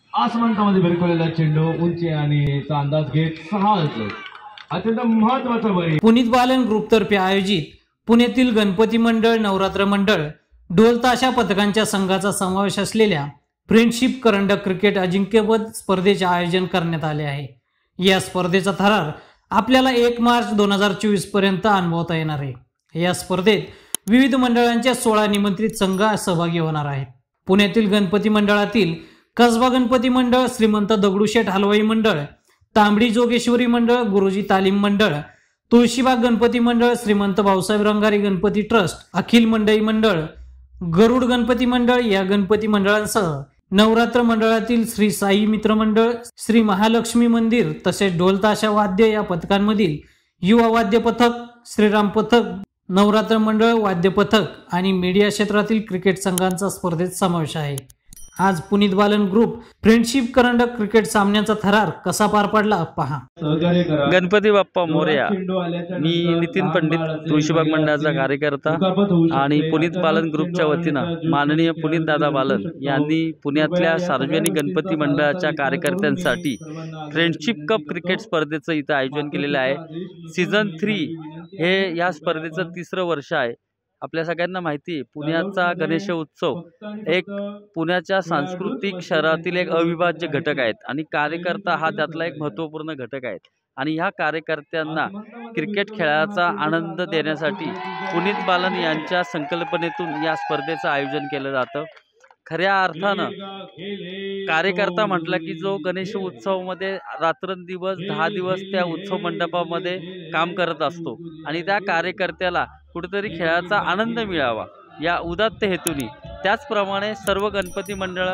आसमंतामध्ये भिरकवलेला चेंडू उंची आणि चा अंदाज घेत 6 अत्यंत महत्वाचा बळी। पुनीत बालन ग्रुपतर्फे आयोजित पुण्यातील गणपती मंडळ, नवरात्र मंडळ, ढोल ताशा पथकांच्या संघाचा समावेश असलेल्या फ्रेंडशिप करंडक क्रिकेट अजिंक्यपद स्पर्धेचे आयोजन करण्यात आले आहे। या स्पर्धेचा थरार आपल्याला 1 मार्च 2024 पर्यंत अनुभवता येणार आहे। या स्पर्धेत विविध मंडळांच्या 16 निमंत्रित संघ सहभागी होणार आहेत। पुण्यातील गणपती मंडळातील कसबा गणपती मंडळ, श्रीमंत दगडूशेठ हलवाई मंडळ, तांबडी जोगेश्वरी मंडळ, गुरुजी तालीम मंडळ, तुळशीबाग गणपती मंडळ, श्रीमंत भाऊसाहेब रंगारी गणपती ट्रस्ट, अखिल मंडई मंडळ, गरुड गणपती मंडळ या गणपती मंडळांसह नवरात्र मंडळातील श्री साई मित्र मंडळ, श्री महालक्ष्मी मंदिर तसेच ढोल ताशा वाद्य या पथकांमधील युवा वाद्य पथक, श्रीराम पथक, नवरात्र मंडळ वाद्य पथक आणि मीडिया क्षेत्रातील क्रिकेट संघांचा स्पर्धेत समावेश आहे। आज पुनीत बालन ग्रुप फ्रेंडशिप करंडक क्रिकेट सामन्याचा थरार कसा पार पडला पहा। गणपती बाप्पा मोरया। मी नितीन पंडित, तुळशीबाग मंडळाचा कार्यकर्ता आणि पुनीत बालन ग्रुपच्या वतीनं माननीय पुनीत दादा बालन यांनी पुण्यातल्या सार्वजनिक गणपती मंडळाच्या कार्यकर्त्यांसाठी फ्रेंडशिप कप क्रिकेट स्पर्धेचं इथं आयोजन केलेलं आहे। सीझन 3 हे या स्पर्धेचं 3रं वर्ष आहे। आपल्या सगळ्यांना माहिती आहे, पुण्याचा गणेश उत्सव एक पुण्याच्या सांस्कृतिक शहरातील एक अविभाज्य घटक आहेत आणि कार्यकर्ता हा त्यातला एक महत्त्वपूर्ण घटक आहे। आणि ह्या कार्यकर्त्यांना क्रिकेट खेळाचा आनंद देण्यासाठी पुनीत बालन यांच्या संकल्पनेतून या स्पर्धेचं आयोजन केलं जातं। खऱ्या अर्थानं कार्यकर्ता म्हटलं की जो गणेश उत्सवामध्ये रात्रंदिवस 10 दिवस त्या उत्सव मंडपामध्ये काम करत असतो आणि त्या कार्यकर्त्याला कुठेतरी खेळाचा आनंद मिळावा या उदात्त हेतूने, त्याचप्रमाणे सर्व गणपती मंडळ,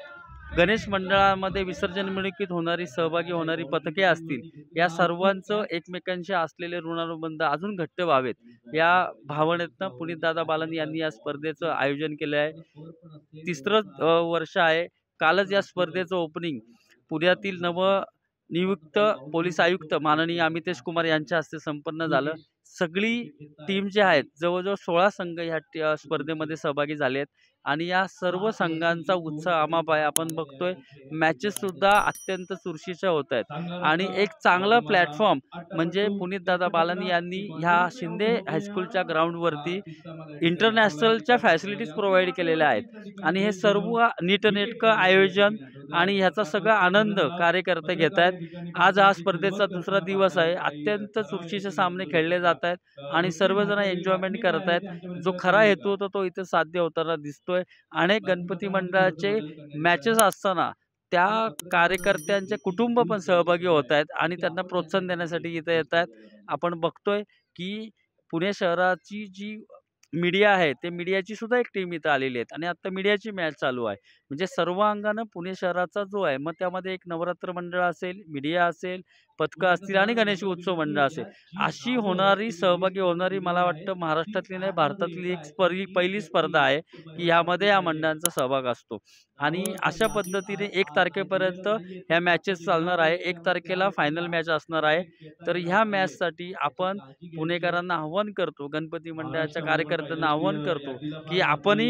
गणेश मंडळामध्ये विसर्जन मिरवणुकीत होणारी सहभागी होणारी पथके असतील, या सर्वांचं एकमेकांशी असलेले ऋणानुबंध अजून घट्ट व्हावेत या भावनेतनं पुनीत दादा बालन यांनी या स्पर्धेचं आयोजन केलं आहे। 3रं वर्ष आहे। कालच या स्पर्धेचं ओपनिंग पुण्यातील नवनियुक्त पोलीस आयुक्त माननीय अमितेश कुमार यांच्या हस्ते संपन्न झालं। सगळी टीम जे आहेत, जवळजवळ 16 संघ ह्या स्पर्धेमध्ये सहभागी झाले आहेत आणि या सर्व संघांचा उत्साह अमाप आहे। आपण बघतोय मॅचेस सुद्धा अत्यंत चुरशीच्या होत आहेत आणि एक चांगला प्लॅटफॉर्म म्हणजे पुनीत दादा बालन यांनी ह्या शिंदे हायस्कूलच्या ग्राउंडवरती इंटरनॅशनलच्या फॅसिलिटीज प्रोव्हाइड केलेल्या आहेत आणि हे सर्व नीटनेटकं आयोजन आणि ह्याचा सगळा आनंद कार्यकर्ते घेत आहेत। आज हा स्पर्धेचा 2रा दिवस आहे। अत्यंत चुरशीचे सामने खेळले जात आहेत आणि सर्वजण एन्जॉयमेंट करत आहेत। जो खरा हेतू होता तो इथे साध्य होताना दिसतोय। अनेक गणपती मंडळाचे मॅचेस असताना त्या कार्यकर्त्यांचे कुटुंब पण सहभागी होत आहेत आणि त्यांना प्रोत्साहन देण्यासाठी इथे येत आहेत। आपण बघतोय की पुणे शहराची जी मीडिया आहे ते मीडियाची सुद्धा एक टीम इथं आलेली आहे आणि आता मीडियाची मॅच चालू आहे। म्हणजे सर्व अंगानं पुणे शहराचा जो आहे, मग त्यामध्ये एक नवरात्र मंडळ असेल, मीडिया असेल, पथकं असतील आणि गणेश उत्सव मंडळ असेल, अशी होणारी सहभागी होणारी मला वाटतं महाराष्ट्रातली नाही भारतातली एक पहिली स्पर्धा आहे की यामध्ये या मंडळांचा सहभाग असतो। आणि अशा पद्धतीने 1 तारखेपर्यंत ह्या मॅचेस चालणार आहे। 1 तारखेला फायनल मॅच असणार आहे। तर ह्या मॅचसाठी आपण पुणेकरांना आव्हान करतो, गणपती मंडळाच्या कार्यकर्त्यांना आव्हान करतो की आपणही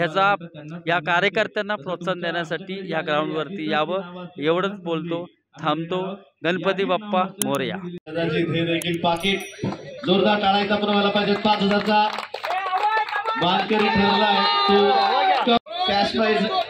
या कार्यकर्त्यांना प्रोत्साहन देण्यासाठी या ग्राउंडवरती यावं। एवढंच बोलतो, थांबतो। गणपती बाप्पा मोरया। पाकिट जोरदार टाळायचा पण व्हायला पाहिजे। 5000चा मानकरी ठरलाय तो कॅश प्राइज